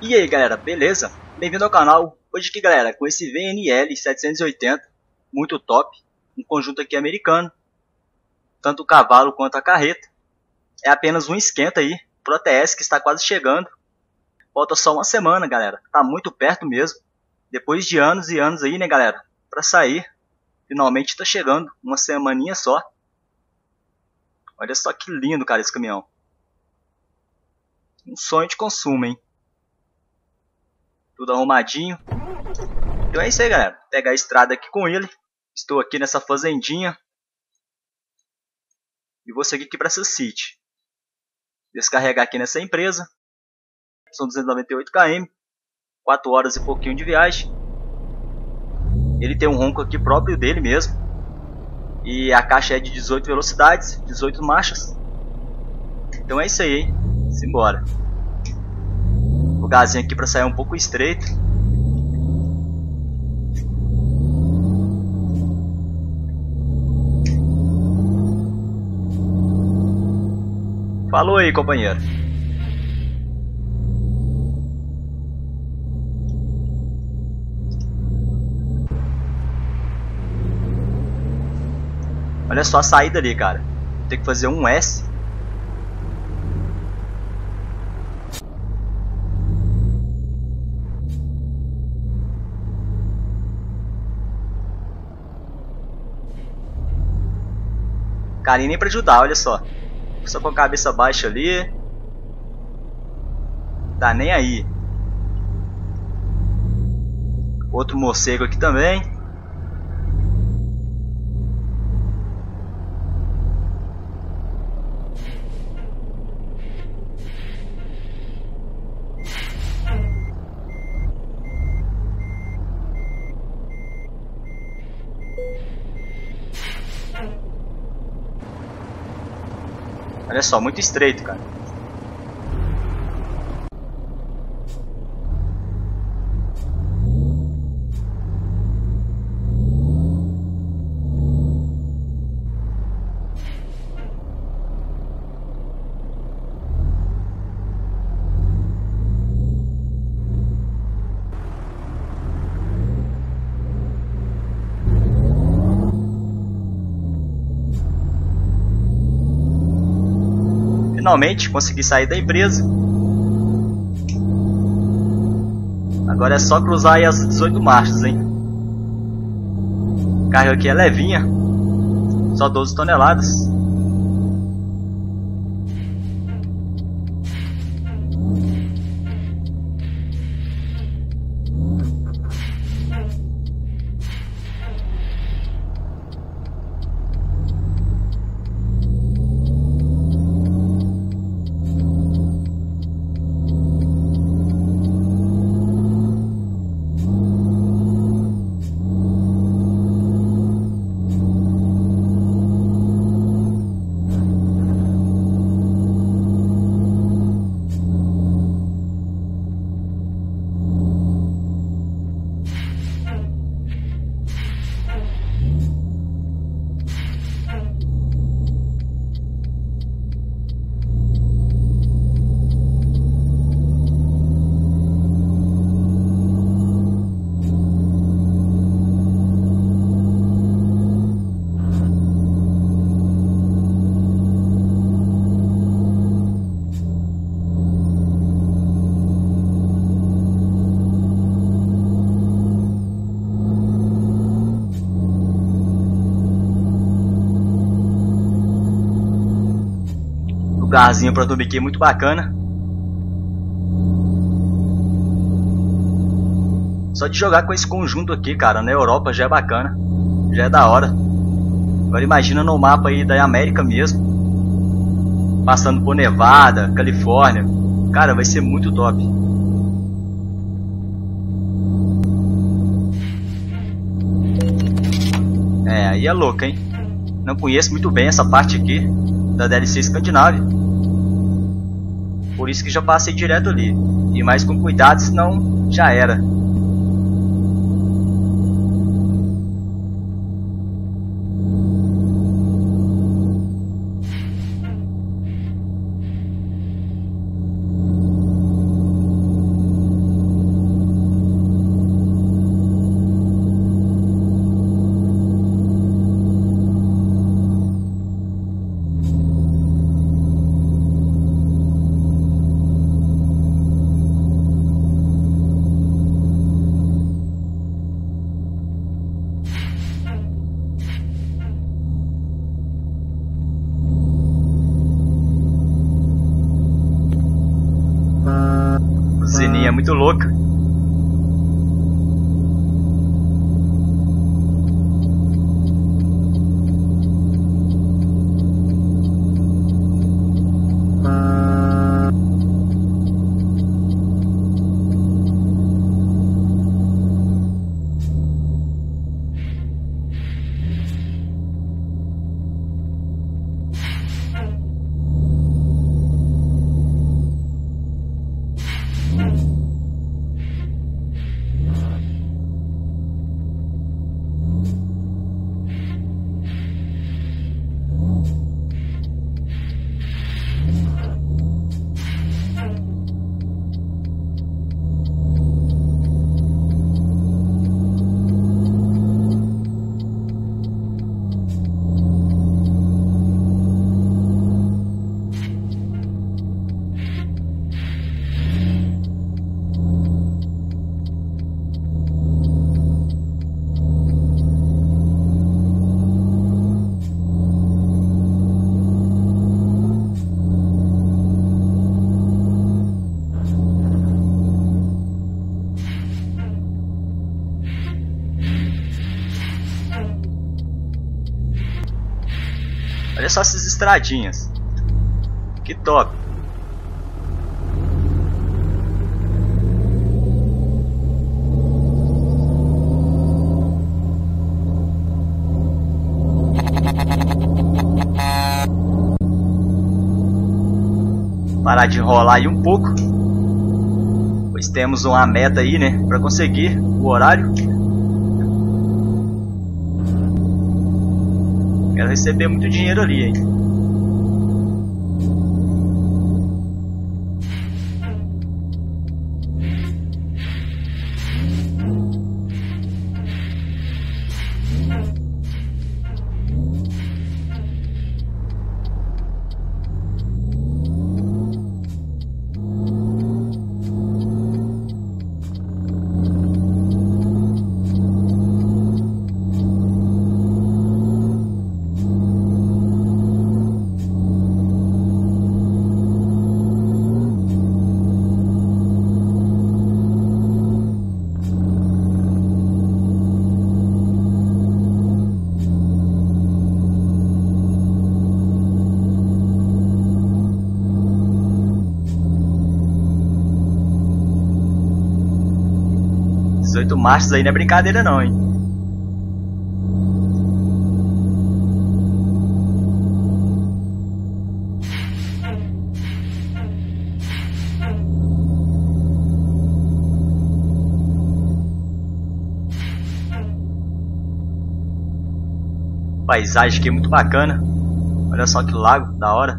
E aí galera, beleza? Bem-vindo ao canal. Hoje aqui galera, com esse VNL 780, muito top, um conjunto aqui americano, tanto o cavalo quanto a carreta. É apenas um esquenta aí, pro ATS que está quase chegando. Falta só uma semana galera, tá muito perto mesmo. Depois de anos e anos aí né galera, pra sair, finalmente tá chegando, uma semaninha só. Olha só que lindo cara esse caminhão. Um sonho de consumo, hein? Tudo arrumadinho. Então é isso aí galera, pegar a estrada aqui com ele. Estou aqui nessa fazendinha e vou seguir aqui para essa City. Descarregar aqui nessa empresa. São 298 km, 4 horas e pouquinho de viagem. Ele tem um ronco aqui próprio dele mesmo. E a caixa é de 18 velocidades, 18 marchas. Então é isso aí, hein? Simbora. O gazinho aqui para sair um pouco estreito. Falou aí, companheiro. Olha só a saída ali, cara. Tem que fazer um S. Carinha nem pra ajudar, olha só. Só com a cabeça baixa ali. Tá nem aí. Outro morcego aqui também. Olha só, muito estreito, cara. Finalmente consegui sair da empresa. Agora é só cruzar aí as 18 marchas, hein? A carga aqui é levinha, só 12 toneladas. Lugarzinho para dormir aqui muito bacana. Só de jogar com esse conjunto aqui, cara, na Europa já é bacana. Já é da hora. Agora imagina no mapa aí da América mesmo. Passando por Nevada, Califórnia. Cara, vai ser muito top. É, aí é louco, hein? Não conheço muito bem essa parte aqui da DLC Escandinávia. Por isso que já passei direto ali. E mais com cuidado, senão já era. muito louca. Olha só essas estradinhas. Que top. Parar de enrolar aí um pouco, pois temos uma meta aí, né, para conseguir o horário. Quero receber muito dinheiro ali, hein. Oito marchas aí não é brincadeira não, hein. Paisagem aqui é muito bacana. Olha só que lago da hora.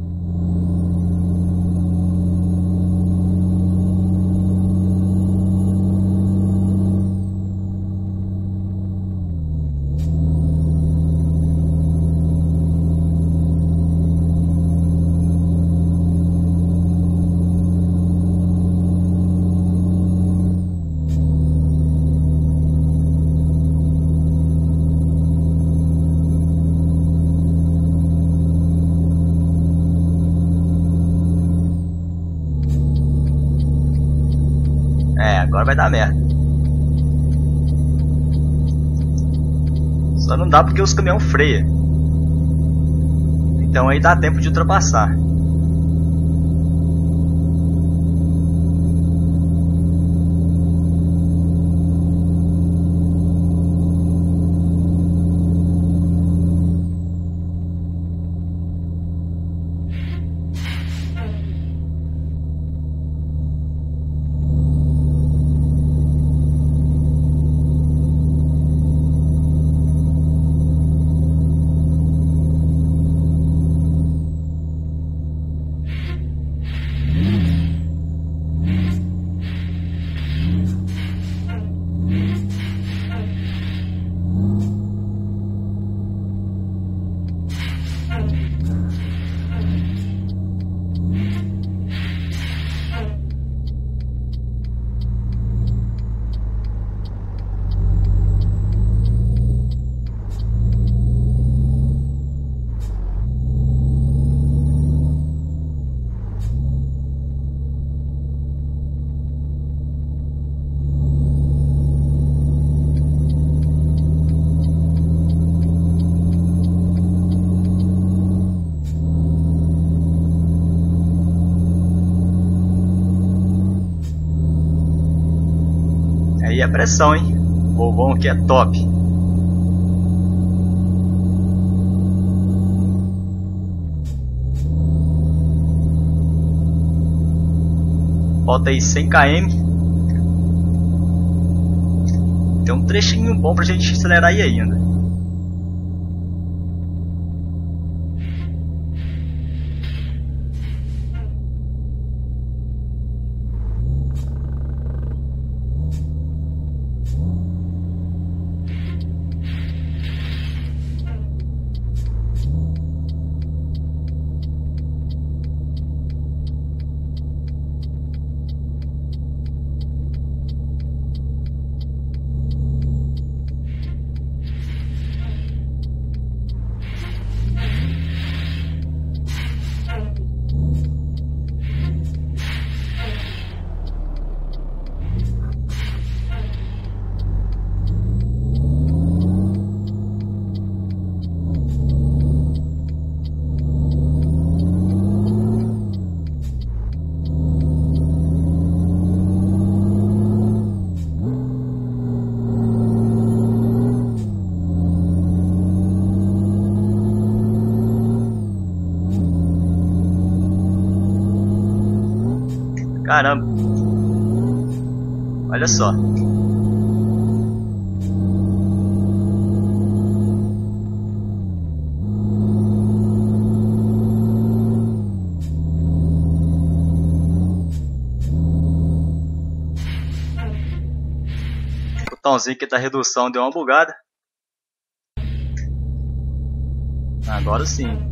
Agora vai dar merda. Só não dá porque os caminhão freia. Então aí dá tempo de ultrapassar. aí a pressão, hein? O vovão aqui é top. Falta aí 100 km. Tem um trechinho bom pra gente acelerar aí ainda. Caramba. Olha só. O botãozinho aqui da redução deu uma bugada. Agora sim.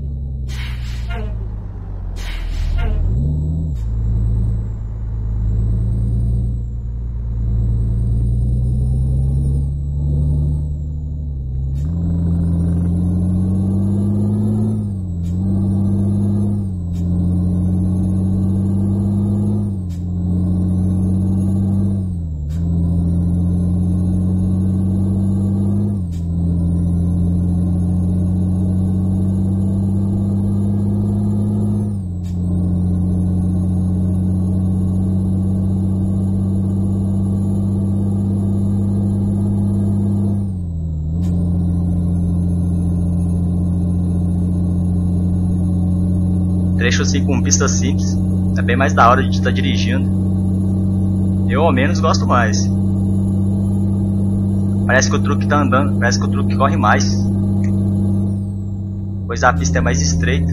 Trecho assim com pista simples é bem mais da hora de estar dirigindo. Eu ao menos gosto mais. Parece que o truque tá andando, parece que o truque corre mais, pois a pista é mais estreita.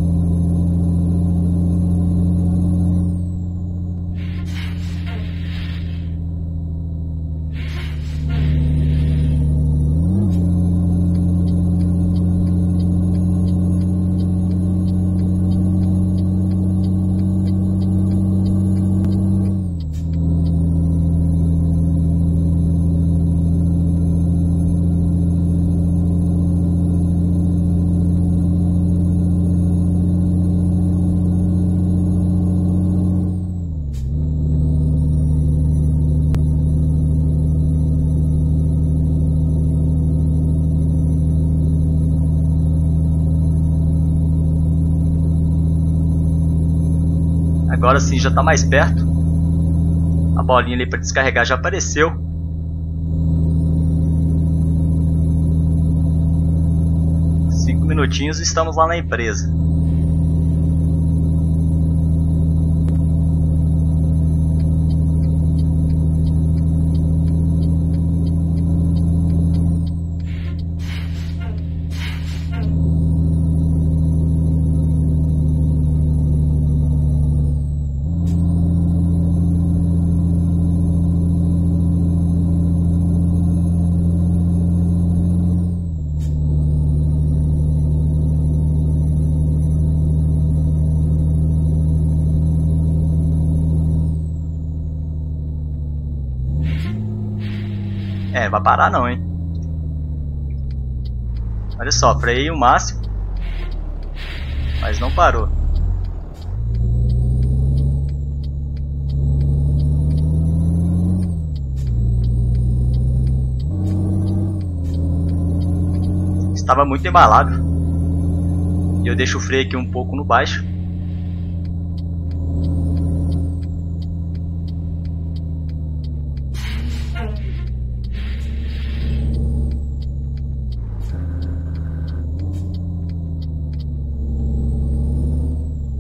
Agora sim já está mais perto. A bolinha ali para descarregar já apareceu. Cinco minutinhos e estamos lá na empresa. É, vai parar não, hein? Olha só, freiei o máximo, mas não parou. Estava muito embalado. E eu deixo o freio aqui um pouco no baixo.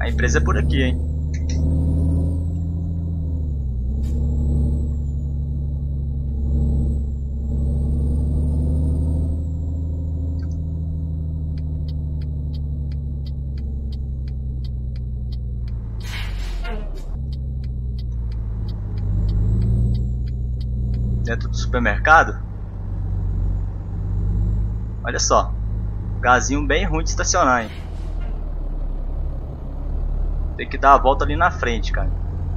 A empresa é por aqui, hein? Dentro do supermercado. Olha só. Lugarzinho bem ruim de estacionar, hein? Tem que dar a volta ali na frente, cara.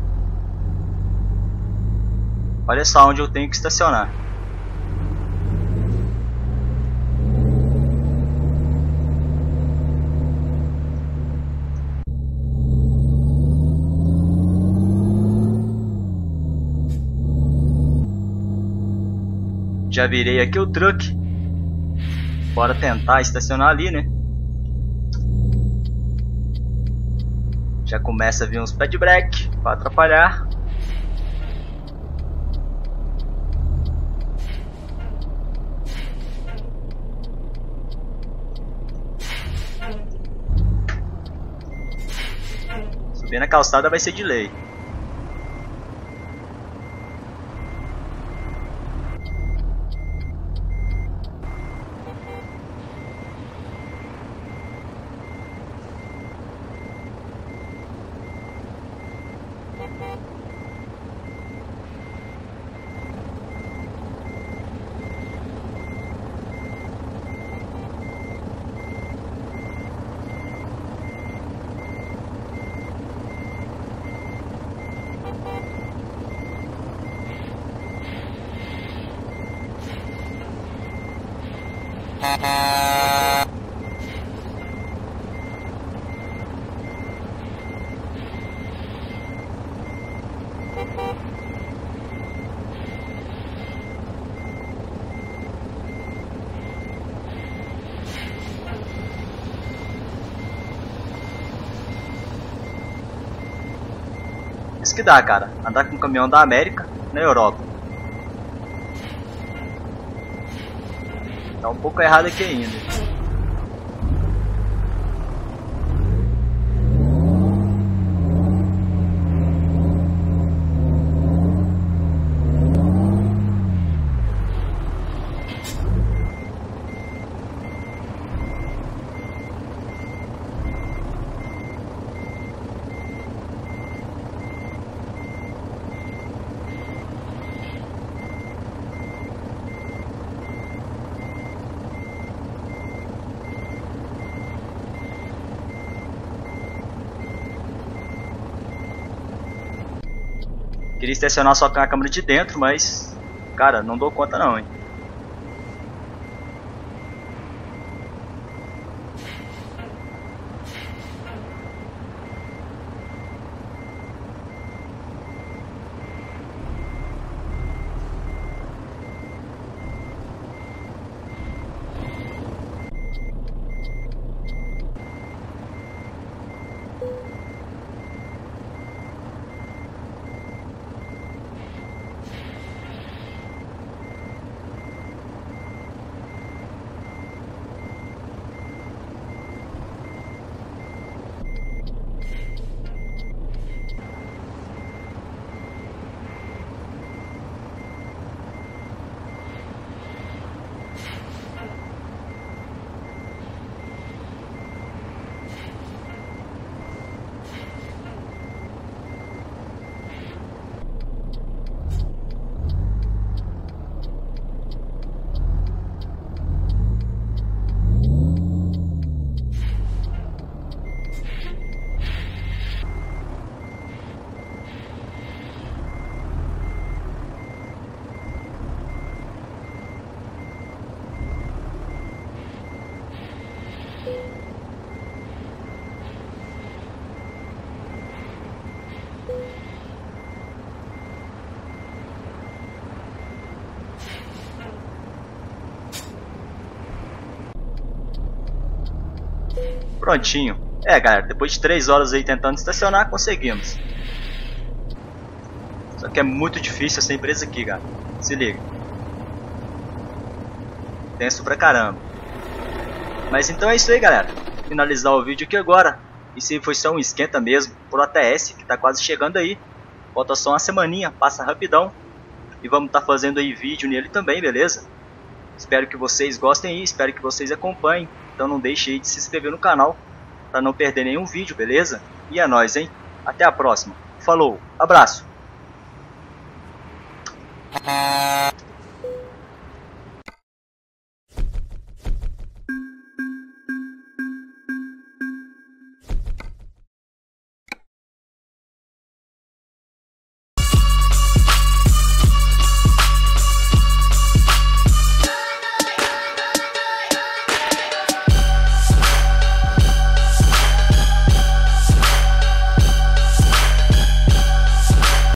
Olha só onde eu tenho que estacionar. Já virei aqui o truck. Bora tentar estacionar ali, né? Já começa a vir uns pé de break para atrapalhar. Subir na calçada vai ser de lei. Isso que dá, cara, andar com um caminhão da América na Europa. Tá um pouco errado aqui ainda. Queria estacionar só com a câmera de dentro, mas, cara, não dou conta não, hein. Prontinho. É, galera, depois de 3 horas aí tentando estacionar, conseguimos. Só que é muito difícil essa empresa aqui, cara. Se liga. Tenso pra caramba. Mas então é isso aí, galera. Finalizar o vídeo aqui agora. se foi só um esquenta mesmo pro ATS, que tá quase chegando aí. Falta só uma semaninha, passa rapidão. E vamos estar fazendo aí vídeo nele também, beleza? Espero que vocês gostem aí, espero que vocês acompanhem. Então não deixe aí de se inscrever no canal para não perder nenhum vídeo, beleza? E é nóis, hein? Até a próxima. Falou, abraço!